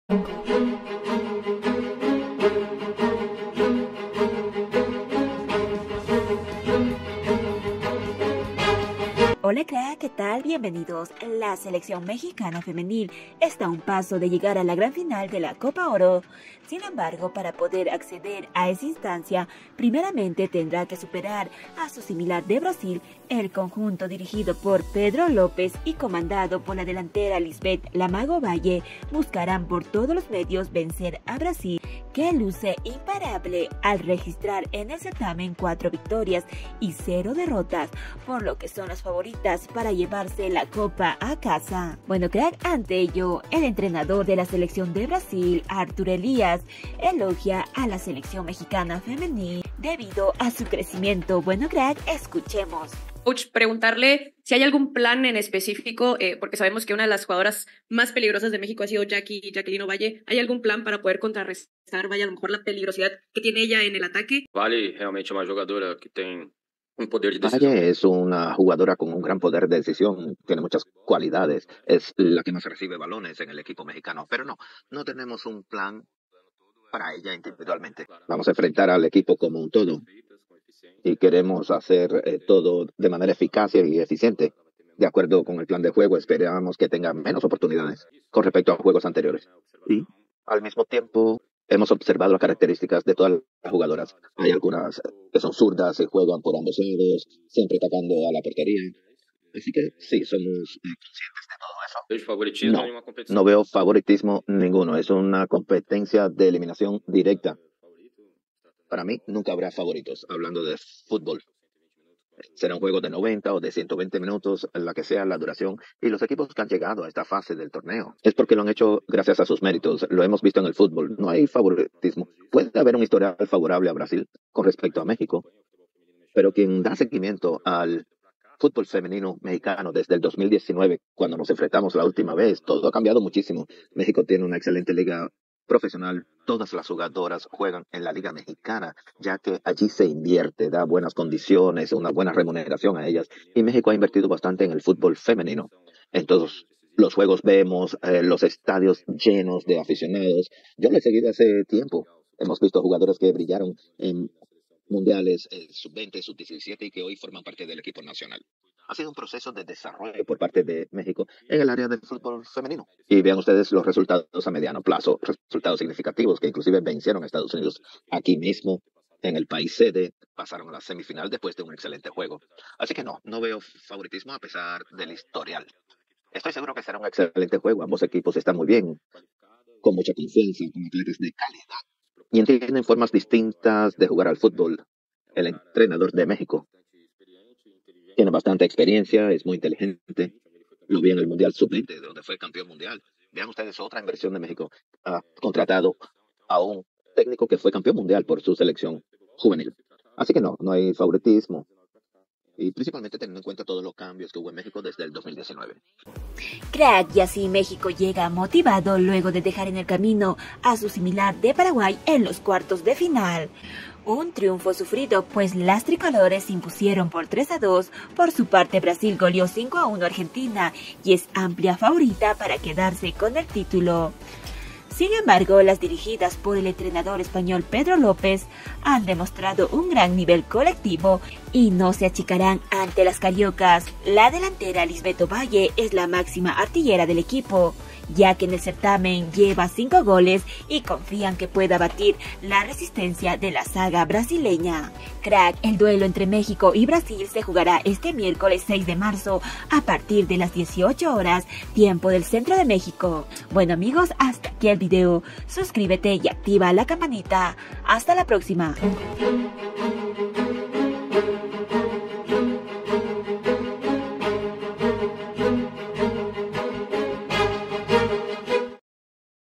Hola crack, ¿qué tal? Bienvenidos. La selección mexicana femenil está a un paso de llegar a la gran final de la Copa Oro. Sin embargo, para poder acceder a esa instancia, primeramente tendrá que superar a su similar de Brasil. El conjunto dirigido por Pedro López y comandado por la delantera Lisbeth La Mago Valle buscarán por todos los medios vencer a Brasil, que luce imparable al registrar en el certamen 4 victorias y 0 derrotas, por lo que son las favoritas para llevarse la copa a casa. Bueno crack, ante ello, el entrenador de la selección de Brasil, Arthur Elias, elogia a la selección mexicana femenil debido a su crecimiento. Bueno crack, escuchemos. Coach, preguntarle si hay algún plan en específico, porque sabemos que una de las jugadoras más peligrosas de México ha sido Jacqueline Ovalle. ¿Hay algún plan para poder contrarrestar, a lo mejor la peligrosidad que tiene ella en el ataque? Vale, realmente una jugadora que tiene un poder de decisión. Valle es una jugadora con un gran poder de decisión, tiene muchas cualidades, es la que más recibe balones en el equipo mexicano, pero no tenemos un plan para ella individualmente. Vamos a enfrentar al equipo como un todo y queremos hacer todo de manera eficaz y eficiente. De acuerdo con el plan de juego, esperamos que tenga menos oportunidades con respecto a juegos anteriores. Y al mismo tiempo, hemos observado las características de todas las jugadoras. Hay algunas que son zurdas y juegan por ambos lados, siempre atacando a la portería. Así que sí, somos conscientes de todo eso. ¿Veis favoritismo en una competición? No veo favoritismo ninguno. Es una competencia de eliminación directa. Para mí nunca habrá favoritos, hablando de fútbol. Será un juego de 90 o de 120 minutos, la que sea la duración, y los equipos que han llegado a esta fase del torneo es porque lo han hecho gracias a sus méritos. Lo hemos visto en el fútbol, no hay favoritismo. Puede haber un historial favorable a Brasil con respecto a México, pero quien da seguimiento al fútbol femenino mexicano desde el 2019, cuando nos enfrentamos la última vez, todo ha cambiado muchísimo. México tiene una excelente liga profesional, todas las jugadoras juegan en la Liga Mexicana, ya que allí se invierte, da buenas condiciones, una buena remuneración a ellas, y México ha invertido bastante en el fútbol femenino. En todos los juegos vemos los estadios llenos de aficionados. Yo lo he seguido hace tiempo. Hemos visto jugadores que brillaron en mundiales sub-20, sub-17 y que hoy forman parte del equipo nacional. Ha sido un proceso de desarrollo por parte de México en el área del fútbol femenino. Y vean ustedes los resultados a mediano plazo, resultados significativos que inclusive vencieron a Estados Unidos aquí mismo, en el país sede, pasaron a la semifinal después de un excelente juego. Así que no veo favoritismo a pesar del historial. Estoy seguro que será un excelente juego. Ambos equipos están muy bien, con mucha confianza, con atletas de calidad. Y entienden formas distintas de jugar al fútbol. El entrenador de México tiene bastante experiencia, es muy inteligente. Lo vi en el Mundial Sub-20, donde fue campeón mundial. Vean ustedes otra inversión de México. Ha contratado a un técnico que fue campeón mundial por su selección juvenil. Así que no hay favoritismo. Y principalmente teniendo en cuenta todos los cambios que hubo en México desde el 2019. Crack, y así México llega motivado luego de dejar en el camino a su similar de Paraguay en los cuartos de final. Un triunfo sufrido, pues las tricolores se impusieron por 3-2. Por su parte, Brasil goleó 5-1 a Argentina y es amplia favorita para quedarse con el título. Sin embargo, las dirigidas por el entrenador español Pedro López han demostrado un gran nivel colectivo y no se achicarán ante las cariocas. La delantera Lisbeth Ovalle es la máxima artillera del equipo, ya que en el certamen lleva 5 goles y confían que pueda batir la resistencia de la saga brasileña. Crack, el duelo entre México y Brasil se jugará este miércoles 6 de marzo a partir de las 18 horas, tiempo del centro de México. Bueno amigos, hasta aquí el video. Suscríbete y activa la campanita. Hasta la próxima.